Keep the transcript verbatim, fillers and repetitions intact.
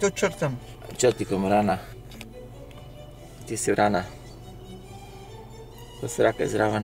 to črtam. Črtikom rana. Ti si vrana. To se raka je zraven.